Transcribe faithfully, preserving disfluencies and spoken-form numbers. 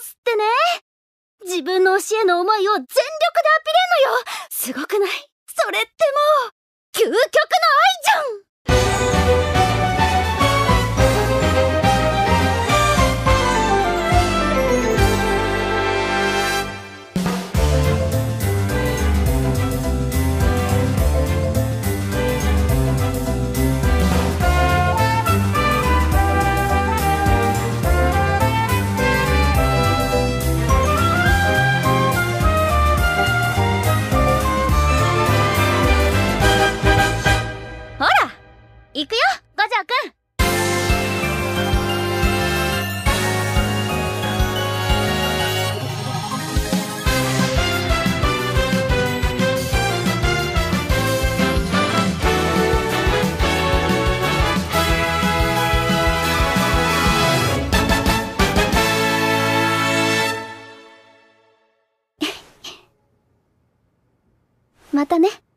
スってね。自分の教えの思いを全力でアピれんのよ。すごくない？それってもう究極の愛じゃん。ほら行くよ五条くん。またね。